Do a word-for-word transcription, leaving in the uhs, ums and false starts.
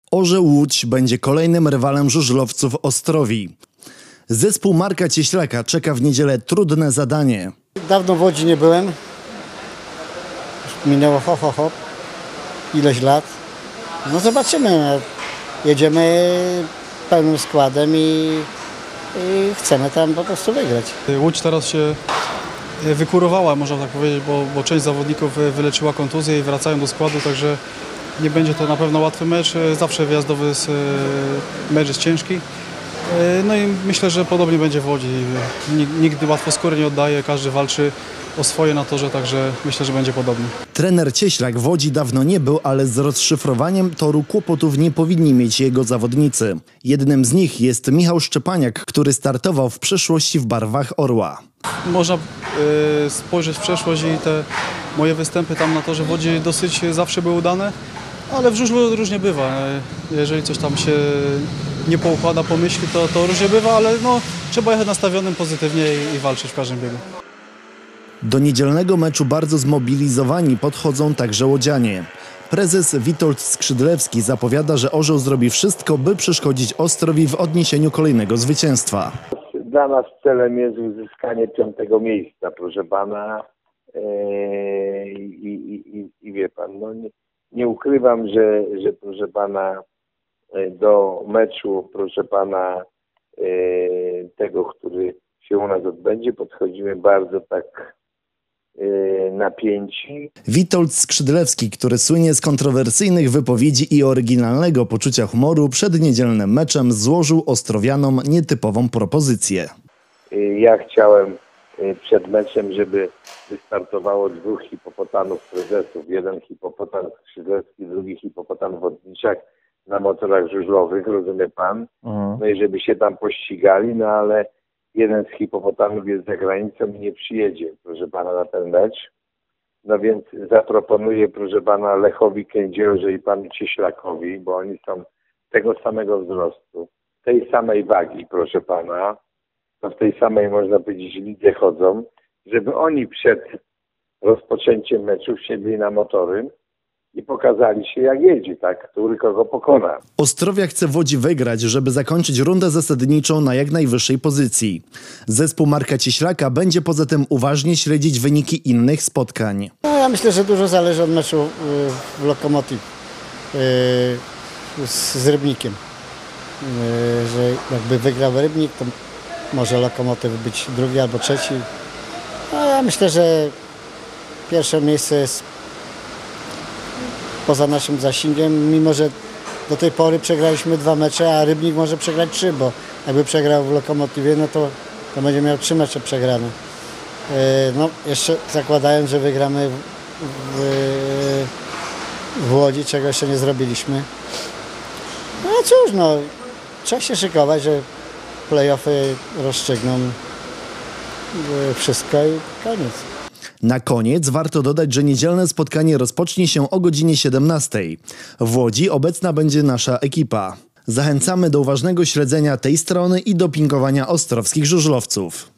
Orzeł Łódź będzie kolejnym rywalem żużlowców Ostrowi. Zespół Marka Cieślaka czeka w niedzielę trudne zadanie. Dawno w Łodzi nie byłem. Już minęło ho, ho, ho. Ileś lat. No zobaczymy. Jedziemy pełnym składem i, i chcemy tam po prostu wygrać. Łódź teraz się wykurowała, można tak powiedzieć, bo, bo część zawodników wyleczyła kontuzję i wracają do składu, także nie będzie to na pewno łatwy mecz. Zawsze wyjazdowy mecz jest ciężki. No i myślę, że podobnie będzie w Łodzi. Nikt łatwo skóry nie oddaje, każdy walczy o swoje na torze, także myślę, że będzie podobnie. Trener Cieślak w Łodzi dawno nie był, ale z rozszyfrowaniem toru kłopotów nie powinni mieć jego zawodnicy. Jednym z nich jest Michał Szczepaniak, który startował w przeszłości w barwach Orła. Można y, spojrzeć w przeszłość i te moje występy tam na torze w Łodzi dosyć zawsze były udane, ale w żużlu różnie bywa. Jeżeli coś tam się nie poukłada po myśli, to, to różnie bywa, ale no, trzeba jechać nastawionym pozytywnie i, i walczyć w każdym biegu. Do niedzielnego meczu bardzo zmobilizowani podchodzą także łodzianie. Prezes Witold Skrzydlewski zapowiada, że Orzeł zrobi wszystko, by przeszkodzić Ostrowi w odniesieniu kolejnego zwycięstwa. Dla nas celem jest uzyskanie piątego miejsca, proszę pana. Eee, i, i, i, I wie pan, no nie, nie ukrywam, że, że proszę pana do meczu, proszę pana, eee, tego, który się u nas odbędzie, podchodzimy bardzo tak napięci. Witold Skrzydlewski, który słynie z kontrowersyjnych wypowiedzi i oryginalnego poczucia humoru, przed niedzielnym meczem złożył ostrowianom nietypową propozycję. Ja chciałem przed meczem, żeby wystartowało dwóch hipopotamów prezesów. Jeden hipopotam Skrzydlewski, drugi hipopotam Wodniczak na motorach żużlowych, rozumie pan? Mhm. No i żeby się tam pościgali, no ale jeden z hipopotamów jest za granicą i nie przyjedzie, proszę pana, na ten mecz. No więc zaproponuję, proszę pana, Lechowi Kędziorze i panu Cieślakowi, bo oni są tego samego wzrostu, tej samej wagi, proszę pana, to w tej samej, można powiedzieć, lidze chodzą, żeby oni przed rozpoczęciem meczu wsiedli na motory i pokazali się, jak jedzie, tak, który kogo pokona. Ostrowia chce w Łodzi wygrać, żeby zakończyć rundę zasadniczą na jak najwyższej pozycji. Zespół Marka Cieślaka będzie poza tym uważnie śledzić wyniki innych spotkań. No, ja myślę, że dużo zależy od meczu y, w Lokomotiv y, z, z Rybnikiem. Y, że jakby wygrał Rybnik, to może Lokomotyw być drugi albo trzeci. No, ja myślę, że pierwsze miejsce jest poza naszym zasięgiem, mimo że do tej pory przegraliśmy dwa mecze, a Rybnik może przegrać trzy, bo jakby przegrał w Lokomotywie, no to, to będzie miał trzy mecze przegrane. Yy, no, jeszcze zakładając, że wygramy w, w, w Łodzi, czego jeszcze nie zrobiliśmy. No cóż, no, trzeba się szykować, że play-offy rozstrzygną yy, wszystko i koniec. Na koniec warto dodać, że niedzielne spotkanie rozpocznie się o godzinie siedemnastej. W Łodzi obecna będzie nasza ekipa. Zachęcamy do uważnego śledzenia tej strony i dopingowania ostrowskich żużlowców.